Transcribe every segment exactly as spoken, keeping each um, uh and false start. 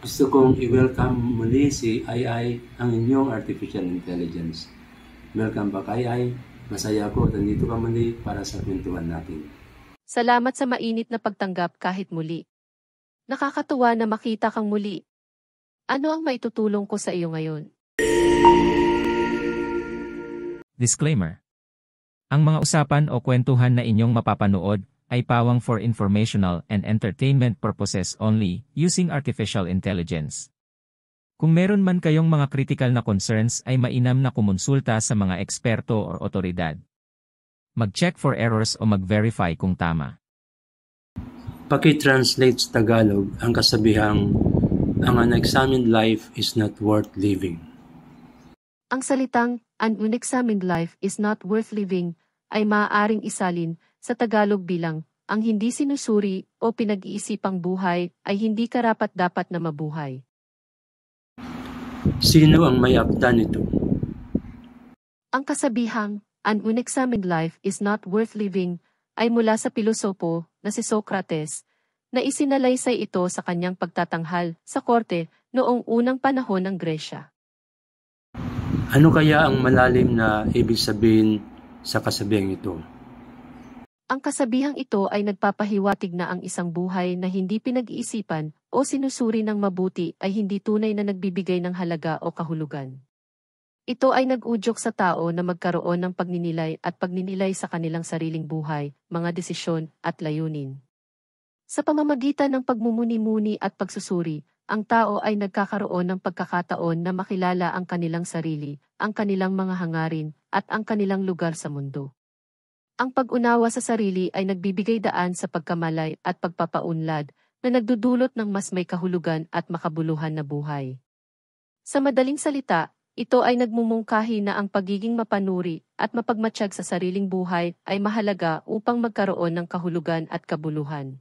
Gusto kong i-welcome muli si Ai Ai, ang inyong Artificial Intelligence. Welcome back, Ai Ai. Masaya ako, nandito ka muli para sa kwentuhan natin. Salamat sa mainit na pagtanggap kahit muli. Nakakatuwa na makita kang muli. Ano ang maitutulong ko sa iyo ngayon? Disclaimer. Ang mga usapan o kwentuhan na inyong mapapanood ay pawang for informational and entertainment purposes only, using artificial intelligence. Kung meron man kayong mga critical na concerns ay mainam na kumonsulta sa mga eksperto o otoridad. Mag-check for errors o mag-verify kung tama. Paki-translate sa Tagalog ang kasabihang, ang unexamined life is not worth living. Ang salitang, an unexamined life is not worth living, ay maaaring isalin sa Tagalog bilang, ang hindi sinusuri o pinag-iisipang buhay ay hindi karapat-dapat na mabuhay. Sino ang may akda nito? Ang kasabihang, an unexamined life is not worth living, ay mula sa pilosopo na si Socrates, na isinalaysay ito sa kanyang pagtatanghal sa korte noong unang panahon ng Gresya. Ano kaya ang malalim na ibig sabihin sa kasabihang ito? Ang kasabihang ito ay nagpapahiwatig na ang isang buhay na hindi pinag-iisipan o sinusuri ng mabuti ay hindi tunay na nagbibigay ng halaga o kahulugan. Ito ay nag-udyok sa tao na magkaroon ng pagninilay at pagninilay sa kanilang sariling buhay, mga desisyon at layunin. Sa pamamagitan ng pagmumuni-muni at pagsusuri, ang tao ay nagkakaroon ng pagkakataon na makilala ang kanilang sarili, ang kanilang mga hangarin, at ang kanilang lugar sa mundo. Ang pag-unawa sa sarili ay nagbibigay daan sa pagkamalay at pagpapaunlad na nagdudulot ng mas may kahulugan at makabuluhan na buhay. Sa madaling salita, ito ay nagmumungkahi na ang pagiging mapanuri at mapagmatsyag sa sariling buhay ay mahalaga upang magkaroon ng kahulugan at kabuluhan.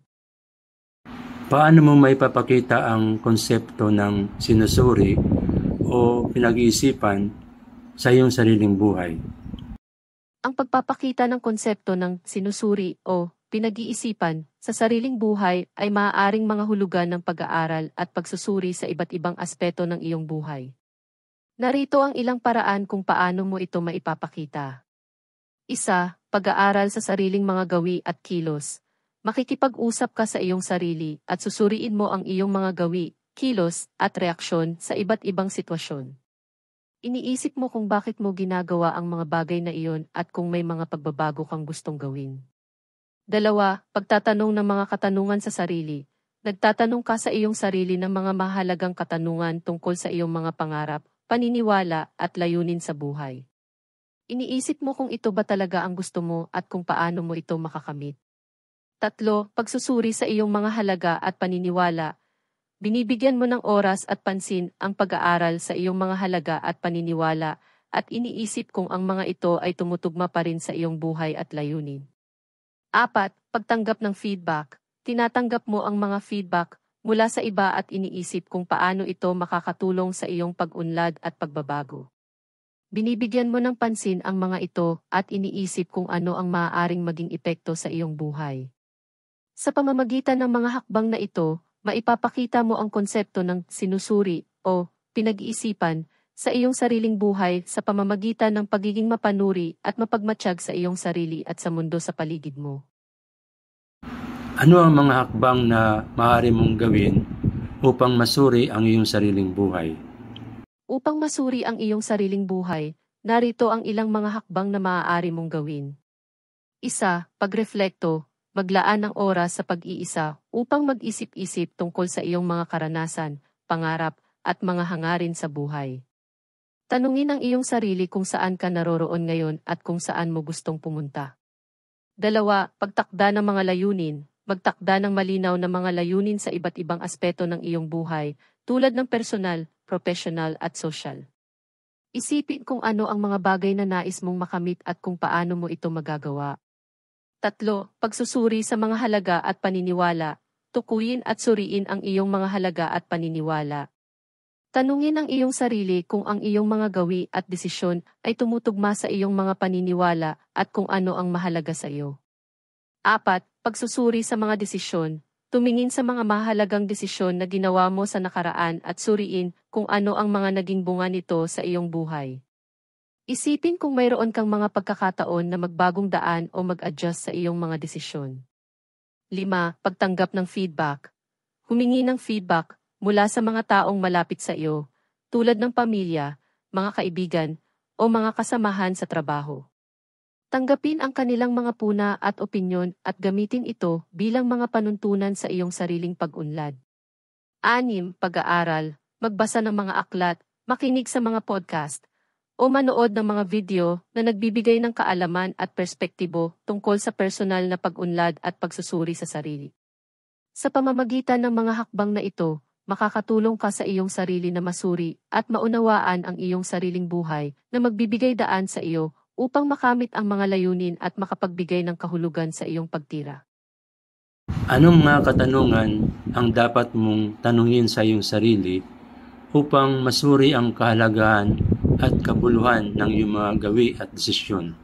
Paano mo maipapakita ang konsepto ng sinusuri o pinag-iisipan sa iyong sariling buhay? Ang pagpapakita ng konsepto ng sinusuri o pinag-iisipan sa sariling buhay ay maaaring mga hulugan ng pag-aaral at pagsusuri sa iba't ibang aspeto ng iyong buhay. Narito ang ilang paraan kung paano mo ito maipapakita. Isa, pag-aaral sa sariling mga gawi at kilos. Makikipag-usap ka sa iyong sarili at susuriin mo ang iyong mga gawi, kilos, at reaksyon sa iba't ibang sitwasyon. Iniisip mo kung bakit mo ginagawa ang mga bagay na iyon at kung may mga pagbabago kang gustong gawin. Dalawa, pagtatanong ng mga katanungan sa sarili. Nagtatanong ka sa iyong sarili ng mga mahalagang katanungan tungkol sa iyong mga pangarap, paniniwala at layunin sa buhay. Iniisip mo kung ito ba talaga ang gusto mo at kung paano mo ito makakamit. Tatlo, pagsusuri sa iyong mga halaga at paniniwala. Binibigyan mo ng oras at pansin ang pag-aaral sa iyong mga halaga at paniniwala at iniisip kung ang mga ito ay tumutugma pa rin sa iyong buhay at layunin. Apat, pagtanggap ng feedback. Tinatanggap mo ang mga feedback mula sa iba at iniisip kung paano ito makakatulong sa iyong pag-unlad at pagbabago. Binibigyan mo ng pansin ang mga ito at iniisip kung ano ang maaaring maging epekto sa iyong buhay. Sa pamamagitan ng mga hakbang na ito, maipapakita mo ang konsepto ng sinusuri o pinag-iisipan sa iyong sariling buhay sa pamamagitan ng pagiging mapanuri at mapagmatsyag sa iyong sarili at sa mundo sa paligid mo. Ano ang mga hakbang na maaari mong gawin upang masuri ang iyong sariling buhay? Upang masuri ang iyong sariling buhay, narito ang ilang mga hakbang na maaari mong gawin. Isa, pagreflekto. Maglaan ng oras sa pag-iisa upang mag-isip-isip tungkol sa iyong mga karanasan, pangarap, at mga hangarin sa buhay. Tanungin ang iyong sarili kung saan ka naroroon ngayon at kung saan mo gustong pumunta. Dalawa, pagtakda ng mga layunin. Magtakda ng malinaw na mga layunin sa iba't ibang aspeto ng iyong buhay, tulad ng personal, professional at social. Isipin kung ano ang mga bagay na nais mong makamit at kung paano mo ito magagawa. Tatlo, pagsusuri sa mga halaga at paniniwala. Tukuyin at suriin ang iyong mga halaga at paniniwala. Tanungin ang iyong sarili kung ang iyong mga gawi at desisyon ay tumutugma sa iyong mga paniniwala at kung ano ang mahalaga sa iyo. Apat, pagsusuri sa mga desisyon. tumingin sa mga mahalagang desisyon na ginawa mo sa nakaraan at suriin kung ano ang mga naging bunga nito sa iyong buhay. Isipin kung mayroon kang mga pagkakataon na magbagong daan o mag-adjust sa iyong mga desisyon. lima. Pagtanggap ng feedback. Humingi ng feedback mula sa mga taong malapit sa iyo, tulad ng pamilya, mga kaibigan, o mga kasamahan sa trabaho. Tanggapin ang kanilang mga puna at opinyon at gamitin ito bilang mga panuntunan sa iyong sariling pag-unlad. anim. Pag-aaral, magbasa ng mga aklat, makinig sa mga podcast, o manood ng mga video na nagbibigay ng kaalaman at perspektibo tungkol sa personal na pag-unlad at pagsusuri sa sarili. Sa pamamagitan ng mga hakbang na ito, makakatulong ka sa iyong sarili na masuri at maunawaan ang iyong sariling buhay na magbibigay daan sa iyo upang makamit ang mga layunin at makapagbigay ng kahulugan sa iyong pagtira. Anong mga katanungan ang dapat mong tanungin sa iyong sarili upang masuri ang kahalagahan at kabuluhan ng iyong mga gawi at desisyon?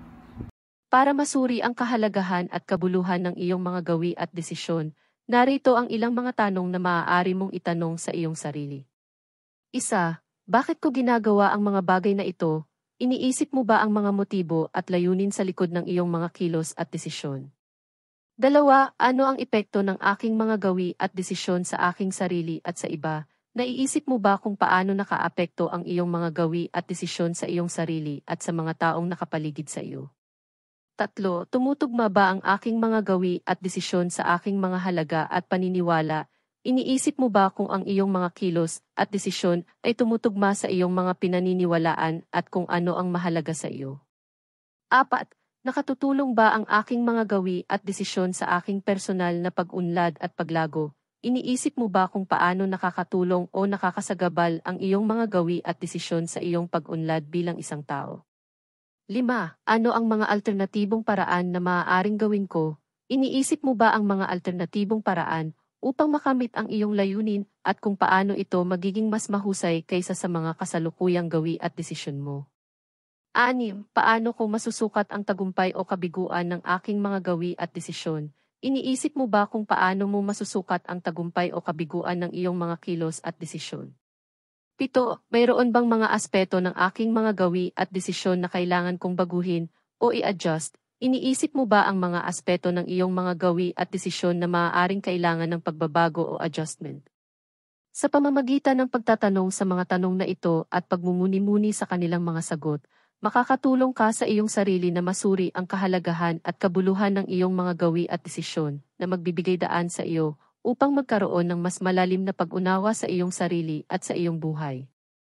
Para masuri ang kahalagahan at kabuluhan ng iyong mga gawi at desisyon, narito ang ilang mga tanong na maaari mong itanong sa iyong sarili. Isa, bakit ko ginagawa ang mga bagay na ito? Iniisip mo ba ang mga motibo at layunin sa likod ng iyong mga kilos at desisyon? Dalawa, ano ang epekto ng aking mga gawi at desisyon sa aking sarili at sa iba? Naiisip mo ba kung paano nakaapekto ang iyong mga gawi at desisyon sa iyong sarili at sa mga taong nakapaligid sa iyo? Tatlo, tumutugma ba ang aking mga gawi at desisyon sa aking mga halaga at paniniwala? Iniisip mo ba kung ang iyong mga kilos at desisyon ay tumutugma sa iyong mga pinaniniwalaan at kung ano ang mahalaga sa iyo? Apat, nakatutulong ba ang aking mga gawi at desisyon sa aking personal na pag-unlad at paglago? Iniisip mo ba kung paano nakakatulong o nakakasagabal ang iyong mga gawi at desisyon sa iyong pag-unlad bilang isang tao? Lima, ano ang mga alternatibong paraan na maaaring gawin ko? Iniisip mo ba ang mga alternatibong paraan upang makamit ang iyong layunin at kung paano ito magiging mas mahusay kaysa sa mga kasalukuyang gawi at desisyon mo? Anim, paano ko masusukat ang tagumpay o kabiguan ng aking mga gawi at desisyon? Iniisip mo ba kung paano mo masusukat ang tagumpay o kabiguan ng iyong mga kilos at desisyon? Pito, mayroon bang mga aspeto ng aking mga gawi at desisyon na kailangan kong baguhin o i-adjust? Iniisip mo ba ang mga aspeto ng iyong mga gawi at desisyon na maaaring kailangan ng pagbabago o adjustment? Sa pamamagitan ng pagtatanong sa mga tanong na ito at pagmumuni-muni sa kanilang mga sagot, makakatulong ka sa iyong sarili na masuri ang kahalagahan at kabuluhan ng iyong mga gawi at desisyon na magbibigay daan sa iyo upang magkaroon ng mas malalim na pag-unawa sa iyong sarili at sa iyong buhay.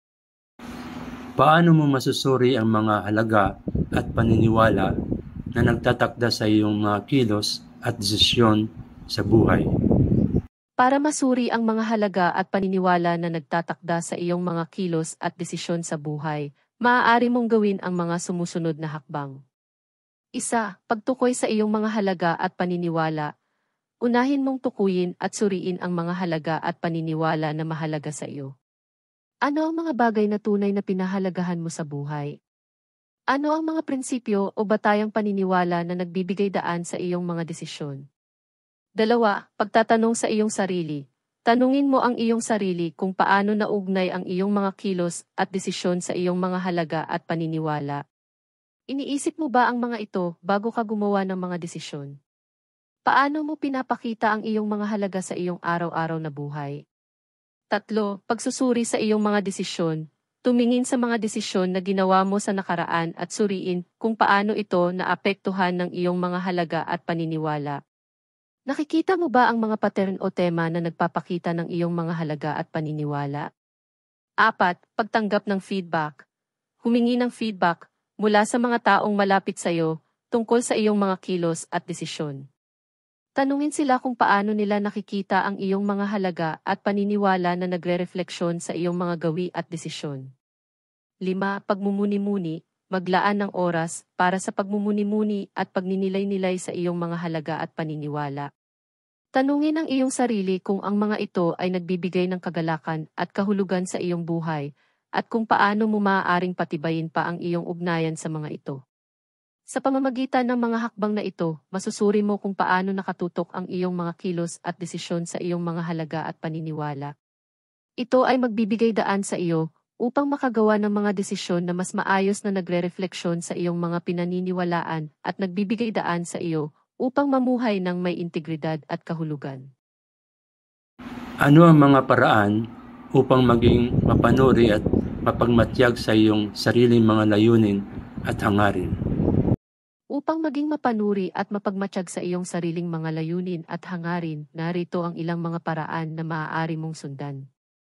Paano mo masusuri ang mga halaga at paniniwala na nagtatakda sa iyong mga kilos at desisyon sa buhay? Para masuri ang mga halaga at paniniwala na nagtatakda sa iyong mga kilos at desisyon sa buhay, maaari mong gawin ang mga sumusunod na hakbang. Isa, pagtukoy sa iyong mga halaga at paniniwala. Unahin mong tukuyin at suriin ang mga halaga at paniniwala na mahalaga sa iyo. Ano ang mga bagay na tunay na pinahalagahan mo sa buhay? Ano ang mga prinsipyo o batayang paniniwala na nagbibigay daan sa iyong mga desisyon? Dalawa, pagtatanong sa iyong sarili. Tanungin mo ang iyong sarili kung paano naugnay ang iyong mga kilos at desisyon sa iyong mga halaga at paniniwala. Iniisip mo ba ang mga ito bago ka gumawa ng mga desisyon? Paano mo pinapakita ang iyong mga halaga sa iyong araw-araw na buhay? Tatlo, pagsusuri sa iyong mga desisyon. Tumingin sa mga desisyon na ginawa mo sa nakaraan at suriin kung paano ito naapektuhan ng iyong mga halaga at paniniwala. Nakikita mo ba ang mga pattern o tema na nagpapakita ng iyong mga halaga at paniniwala? Apat, pagtanggap ng feedback. Humingi ng feedback mula sa mga taong malapit sa iyo tungkol sa iyong mga kilos at desisyon. Tanungin sila kung paano nila nakikita ang iyong mga halaga at paniniwala na nagre-refleksyon sa iyong mga gawi at desisyon. Lima, pagmumuni-muni, maglaan ng oras para sa pagmumuni-muni at pagninilay-nilay sa iyong mga halaga at paniniwala. Tanungin ang iyong sarili kung ang mga ito ay nagbibigay ng kagalakan at kahulugan sa iyong buhay at kung paano mo maaaring patibayin pa ang iyong ugnayan sa mga ito. Sa pamamagitan ng mga hakbang na ito, masusuri mo kung paano nakatutok ang iyong mga kilos at desisyon sa iyong mga halaga at paniniwala. Ito ay magbibigay daan sa iyo upang makagawa ng mga desisyon na mas maayos na nagre-refleksyon sa iyong mga pinaniniwalaan at nagbibigay daan sa iyo upang mamuhay ng may integridad at kahulugan. Ano ang mga paraan upang maging mapanuri at mapagmatyag sa iyong sariling mga layunin at hangarin? Upang maging mapanuri at mapagmatsyag sa iyong sariling mga layunin at hangarin, narito ang ilang mga paraan na maaari mong sundan.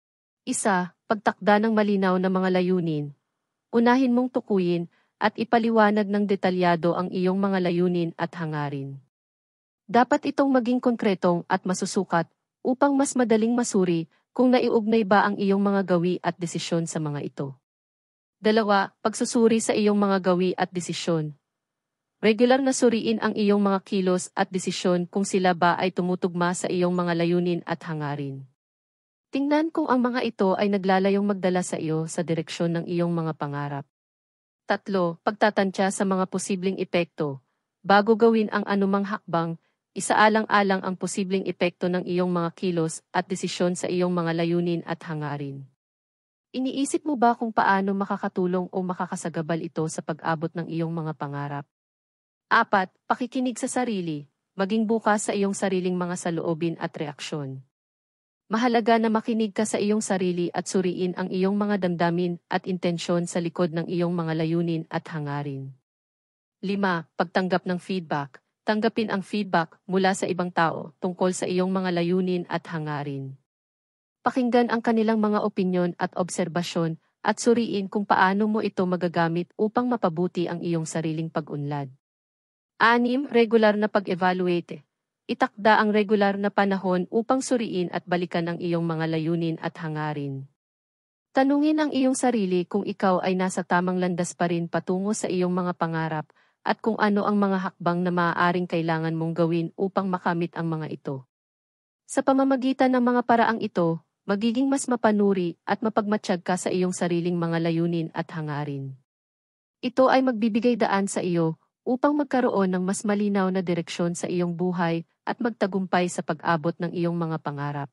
Isa, pagtakda ng malinaw na mga layunin. Unahin mong tukuyin at ipaliwanag ng detalyado ang iyong mga layunin at hangarin. Dapat itong maging konkretong at masusukat upang mas madaling masuri kung naiugnay ba ang iyong mga gawi at desisyon sa mga ito. Dalawa, pagsusuri sa iyong mga gawi at desisyon. Regular na suriin ang iyong mga kilos at desisyon kung sila ba ay tumutugma sa iyong mga layunin at hangarin. Tingnan kung ang mga ito ay naglalayong magdala sa iyo sa direksyon ng iyong mga pangarap. Tatlo, pagtatansya sa mga posibleng epekto. Bago gawin ang anumang hakbang, isaalang-alang ang posibleng epekto ng iyong mga kilos at desisyon sa iyong mga layunin at hangarin. Iniisip mo ba kung paano makakatulong o makakasagabal ito sa pag-abot ng iyong mga pangarap? Apat, pakikinig sa sarili, maging bukas sa iyong sariling mga saloobin at reaksyon. Mahalaga na makinig ka sa iyong sarili at suriin ang iyong mga damdamin at intensyon sa likod ng iyong mga layunin at hangarin. Lima, pagtanggap ng feedback. Tanggapin ang feedback mula sa ibang tao tungkol sa iyong mga layunin at hangarin. Pakinggan ang kanilang mga opinyon at obserbasyon at suriin kung paano mo ito magagamit upang mapabuti ang iyong sariling pag-unlad. Anim, regular na pag-evaluate. Itakda ang regular na panahon upang suriin at balikan ang iyong mga layunin at hangarin. Tanungin ang iyong sarili kung ikaw ay nasa tamang landas pa rin patungo sa iyong mga pangarap at kung ano ang mga hakbang na maaaring kailangan mong gawin upang makamit ang mga ito. Sa pamamagitan ng mga paraang ito, magiging mas mapanuri at mapagmatsyag ka sa iyong sariling mga layunin at hangarin. Ito ay magbibigay daan sa iyo upang magkaroon ng mas malinaw na direksyon sa iyong buhay at magtagumpay sa pag-abot ng iyong mga pangarap.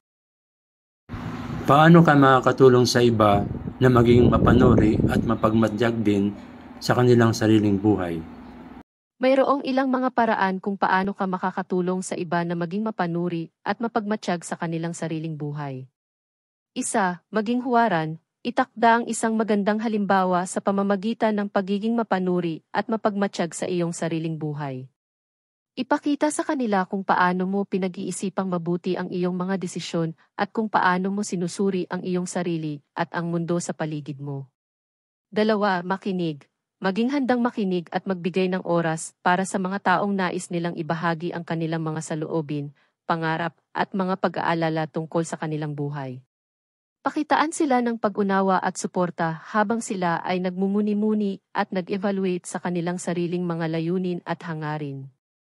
Paano ka makakatulong sa iba na maging mapanuri at mapagmatyag din sa kanilang sariling buhay? Mayroong ilang mga paraan kung paano ka makakatulong sa iba na maging mapanuri at mapagmatsyag sa kanilang sariling buhay. Isa, maging huwaran. Itakda ang isang magandang halimbawa sa pamamagitan ng pagiging mapanuri at mapagmatsyag sa iyong sariling buhay. Ipakita sa kanila kung paano mo pinag-iisipang mabuti ang iyong mga desisyon at kung paano mo sinusuri ang iyong sarili at ang mundo sa paligid mo. Dalawa, makinig. Maging handang makinig at magbigay ng oras para sa mga taong nais nilang ibahagi ang kanilang mga saloobin, pangarap at mga pag-aalala tungkol sa kanilang buhay. Pakitaan sila ng pag-unawa at suporta habang sila ay nagmumuni-muni at nag-evaluate sa kanilang sariling mga layunin at hangarin.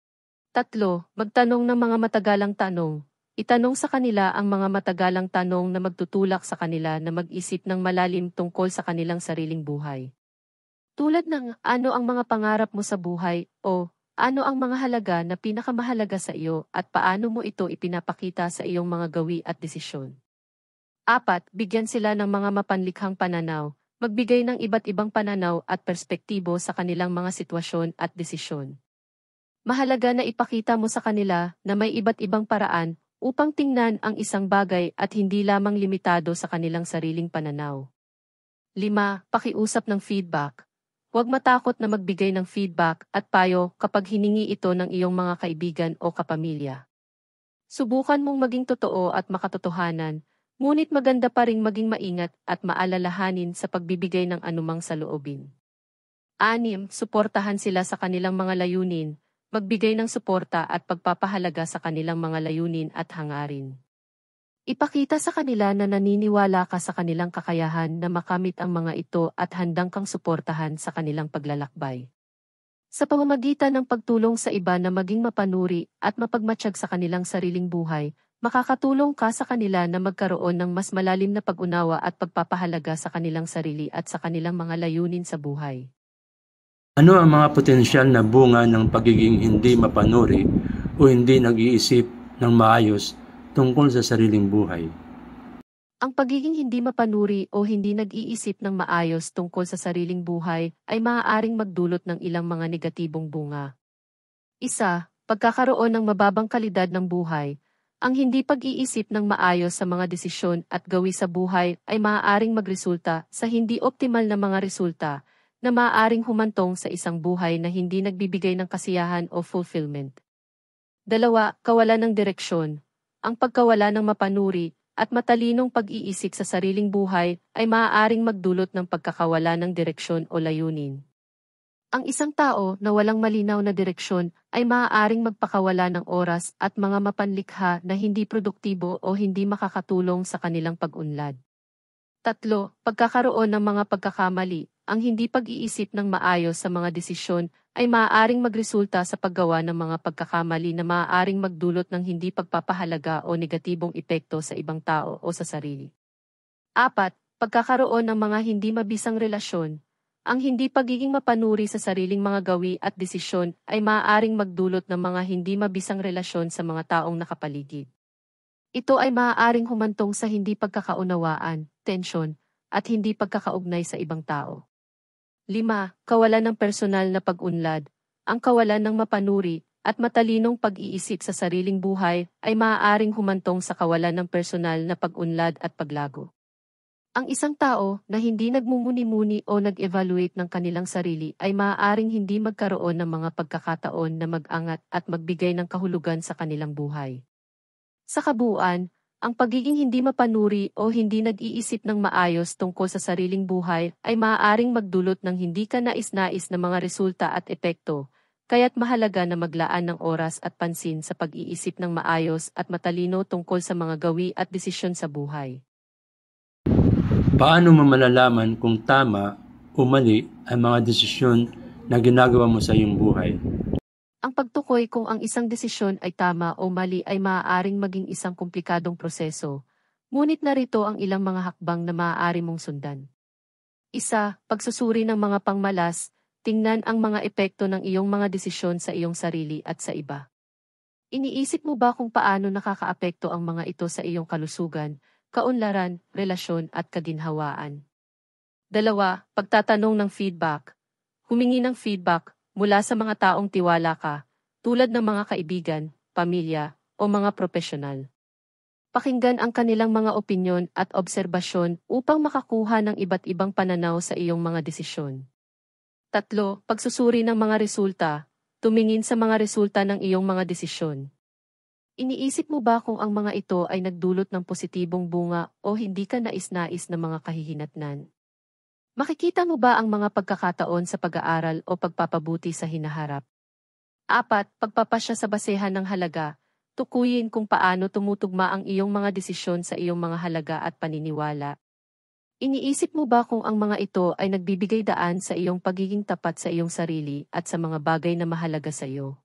Tatlo, magtanong ng mga matagalang tanong. Itanong sa kanila ang mga matagalang tanong na magtutulak sa kanila na mag-isip ng malalim tungkol sa kanilang sariling buhay. Tulad ng ano ang mga pangarap mo sa buhay o ano ang mga halaga na pinakamahalaga sa iyo at paano mo ito ipinapakita sa iyong mga gawi at desisyon. Apat, bigyan sila ng mga mapanlikhang pananaw, magbigay ng iba't ibang pananaw at perspektibo sa kanilang mga sitwasyon at desisyon. Mahalaga na ipakita mo sa kanila na may iba't ibang paraan upang tingnan ang isang bagay at hindi lamang limitado sa kanilang sariling pananaw. Lima, pakiusap ng feedback. Huwag matakot na magbigay ng feedback at payo kapag hiningi ito ng iyong mga kaibigan o kapamilya. Subukan mong maging totoo at makatotohanan, ngunit maganda pa ring maging maingat at maalalahanin sa pagbibigay ng anumang saloobin. Anim, suportahan sila sa kanilang mga layunin, magbigay ng suporta at pagpapahalaga sa kanilang mga layunin at hangarin. Ipakita sa kanila na naniniwala ka sa kanilang kakayahan na makamit ang mga ito at handang kang suportahan sa kanilang paglalakbay. Sa pamamagitan ng pagtulong sa iba na maging mapanuri at mapagmatsyag sa kanilang sariling buhay, makakatulong ka sa kanila na magkaroon ng mas malalim na pag-unawa at pagpapahalaga sa kanilang sarili at sa kanilang mga layunin sa buhay. Ano ang mga potensyal na bunga ng pagiging hindi mapanuri o hindi nag-iisip ng maayos tungkol sa sariling buhay? Ang pagiging hindi mapanuri o hindi nag-iisip ng maayos tungkol sa sariling buhay ay maaaring magdulot ng ilang mga negatibong bunga. Isa, pagkakaroon ng mababang kalidad ng buhay. Ang hindi pag-iisip ng maayos sa mga desisyon at gawi sa buhay ay maaaring magresulta sa hindi optimal na mga resulta na maaaring humantong sa isang buhay na hindi nagbibigay ng kasiyahan o fulfillment. Dalawa, kawalan ng direksyon. Ang pagkawala ng mapanuri at matalinong pag-iisip sa sariling buhay ay maaaring magdulot ng pagkakawala ng direksyon o layunin. Ang isang tao na walang malinaw na direksyon ay maaaring magpakawala ng oras at mga mapanlikha na hindi produktibo o hindi makakatulong sa kanilang pag-unlad. Tatlo, pagkakaroon ng mga pagkakamali. Ang hindi pag-iisip ng maayos sa mga desisyon ay maaaring magresulta sa paggawa ng mga pagkakamali na maaaring magdulot ng hindi pagpapahalaga o negatibong epekto sa ibang tao o sa sarili. Apat, pagkakaroon ng mga hindi mabisang relasyon. Ang hindi pagiging mapanuri sa sariling mga gawi at desisyon ay maaaring magdulot ng mga hindi mabisang relasyon sa mga taong nakapaligid. Ito ay maaaring humantong sa hindi pagkakaunawaan, tensyon, at hindi pagkakaugnay sa ibang tao. Lima, kawalan ng personal na pag-unlad. Ang kawalan ng mapanuri at matalinong pag-iisip sa sariling buhay ay maaaring humantong sa kawalan ng personal na pag-unlad at paglago. Ang isang tao na hindi nagmumuni-muni o nag-evaluate ng kanilang sarili ay maaaring hindi magkaroon ng mga pagkakataon na mag-angat at magbigay ng kahulugan sa kanilang buhay. Sa kabuuan, ang pagiging hindi mapanuri o hindi nag-iisip ng maayos tungkol sa sariling buhay ay maaaring magdulot ng hindi ka nais-nais na mga resulta at epekto, kaya't mahalaga na maglaan ng oras at pansin sa pag-iisip ng maayos at matalino tungkol sa mga gawi at desisyon sa buhay. Paano mo malalaman kung tama o mali ang mga desisyon na ginagawa mo sa iyong buhay? Ang pagtukoy kung ang isang desisyon ay tama o mali ay maaaring maging isang komplikadong proseso, ngunit narito ang ilang mga hakbang na maaari mong sundan. Isa, pagsusuri ng mga pangmalas, tingnan ang mga epekto ng iyong mga desisyon sa iyong sarili at sa iba. Iniisip mo ba kung paano nakakaapekto ang mga ito sa iyong kalusugan, kaunlaran, relasyon at kaginhawaan? Dalawa, pagtatanong ng feedback. Humingi ng feedback mula sa mga taong tiwala ka, tulad ng mga kaibigan, pamilya, o mga profesional. Pakinggan ang kanilang mga opinyon at obserbasyon upang makakuha ng iba't ibang pananaw sa iyong mga desisyon. Tatlo, pagsusuri ng mga resulta. Tumingin sa mga resulta ng iyong mga desisyon. Iniisip mo ba kung ang mga ito ay nagdulot ng positibong bunga o hindi ka nais-nais na mga kahihinatnan? Makikita mo ba ang mga pagkakataon sa pag-aaral o pagpapabuti sa hinaharap? Apat, pagpapasya sa basehan ng halaga. Tukuyin kung paano tumutugma ang iyong mga desisyon sa iyong mga halaga at paniniwala. Iniisip mo ba kung ang mga ito ay nagbibigay daan sa iyong pagiging tapat sa iyong sarili at sa mga bagay na mahalaga sa iyo?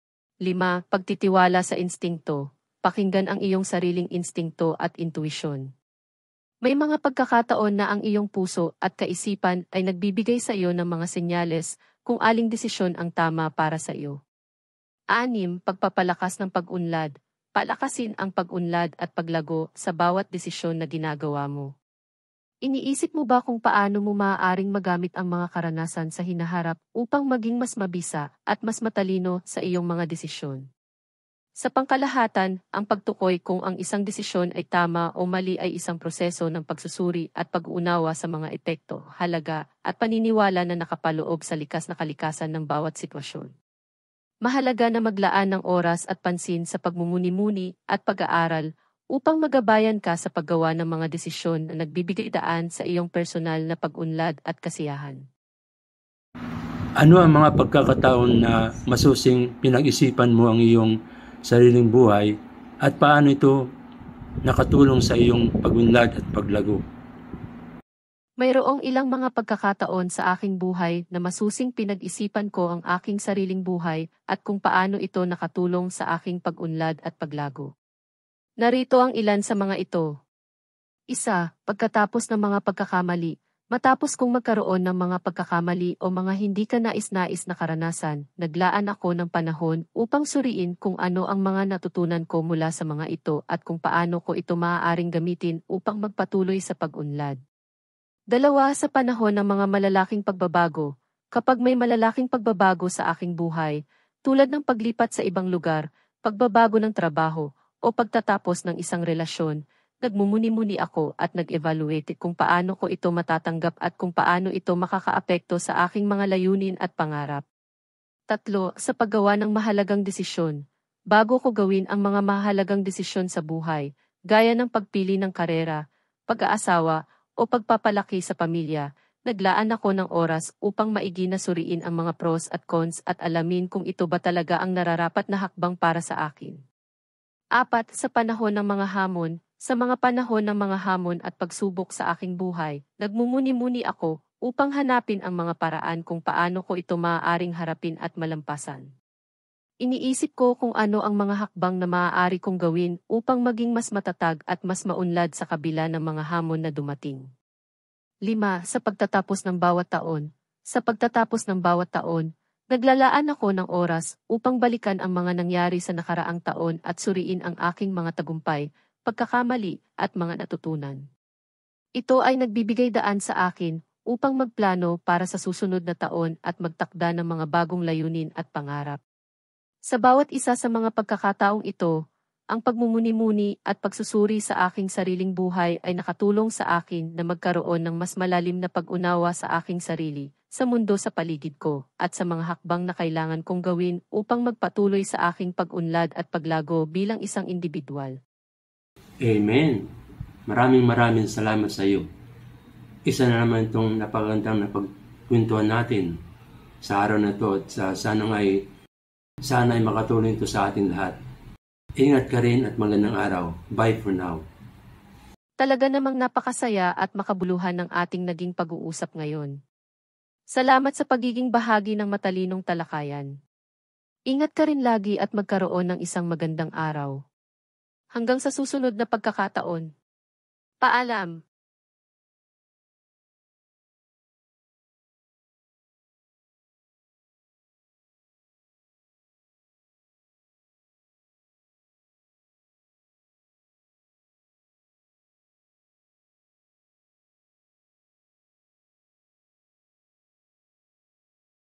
Lima, pagtitiwala sa instingto. Pakinggan ang iyong sariling instingto at intuisyon. May mga pagkakataon na ang iyong puso at kaisipan ay nagbibigay sa iyo ng mga senyales kung aling desisyon ang tama para sa iyo. Anim, pagpapalakas ng pag-unlad. Palakasin ang pag-unlad at paglago sa bawat desisyon na ginagawa mo. Iniisip mo ba kung paano mo maaaring magamit ang mga karanasan sa hinaharap upang maging mas mabisa at mas matalino sa iyong mga desisyon? Sa pangkalahatan, ang pagtukoy kung ang isang desisyon ay tama o mali ay isang proseso ng pagsusuri at pag-uunawa sa mga epekto, halaga, at paniniwala na nakapaloob sa likas na kalikasan ng bawat sitwasyon. Mahalaga na maglaan ng oras at pansin sa pagmumuni-muni at pag-aaral upang magabayan ka sa paggawa ng mga desisyon na nagbibigay daan sa iyong personal na pag-unlad at kasiyahan. Ano ang mga pagkakataon na masusing pinag-isipan mo ang iyong sariling buhay at paano ito nakatulong sa iyong pag-unlad at paglago? Mayroong ilang mga pagkakataon sa aking buhay na masusing pinag-isipan ko ang aking sariling buhay at kung paano ito nakatulong sa aking pag-unlad at paglago. Narito ang ilan sa mga ito. Isa, pagkatapos ng mga pagkakamali, Matapos kong magkaroon ng mga pagkakamali o mga hindi ka nais-nais na karanasan, naglaan ako ng panahon upang suriin kung ano ang mga natutunan ko mula sa mga ito at kung paano ko ito maaaring gamitin upang magpatuloy sa pag-unlad. Dalawa, sa panahon ng mga malalaking pagbabago, kapag may malalaking pagbabago sa aking buhay, tulad ng paglipat sa ibang lugar, pagbabago ng trabaho, o pagtatapos ng isang relasyon, nagmumuni-muni ako at nag-evaluate kung paano ko ito matatanggap at kung paano ito makakaapekto sa aking mga layunin at pangarap. Tatlo, sa paggawa ng mahalagang desisyon. Bago ko gawin ang mga mahalagang desisyon sa buhay, gaya ng pagpili ng karera, pag-aasawa, o pagpapalaki sa pamilya, naglaan ako ng oras upang maigi na suriin ang mga pros at cons at alamin kung ito ba talaga ang nararapat na hakbang para sa akin. Apat, sa panahon ng mga hamon. Sa mga panahon ng mga hamon at pagsubok sa aking buhay, nagmumuni-muni ako upang hanapin ang mga paraan kung paano ko ito maaaring harapin at malampasan. Iniisip ko kung ano ang mga hakbang na maaari kong gawin upang maging mas matatag at mas maunlad sa kabila ng mga hamon na dumating. Lima, sa pagtatapos ng bawat taon. Sa pagtatapos ng bawat taon, naglalaan ako ng oras upang balikan ang mga nangyari sa nakaraang taon at suriin ang aking mga tagumpay, pagkakamali, at mga natutunan. Ito ay nagbibigay daan sa akin upang magplano para sa susunod na taon at magtakda ng mga bagong layunin at pangarap. Sa bawat isa sa mga pagkakataong ito, ang pagmumuni-muni at pagsusuri sa aking sariling buhay ay nakatulong sa akin na magkaroon ng mas malalim na pag-unawa sa aking sarili, sa mundo sa paligid ko, at sa mga hakbang na kailangan kong gawin upang magpatuloy sa aking pag-unlad at paglago bilang isang individual. Amen. Maraming maraming salamat sa iyo. Isa na naman itong napagandang napagkwentuhan natin sa araw na ito at sa sana ay sana ay makatulong ito sa ating lahat. Ingat ka rin at magandang araw. Bye for now. Talaga namang napakasaya at makabuluhan ng ating naging pag-uusap ngayon. Salamat sa pagiging bahagi ng matalinong talakayan. Ingat ka rin lagi at magkaroon ng isang magandang araw. Hanggang sa susunod na pagkakataon. Paalam.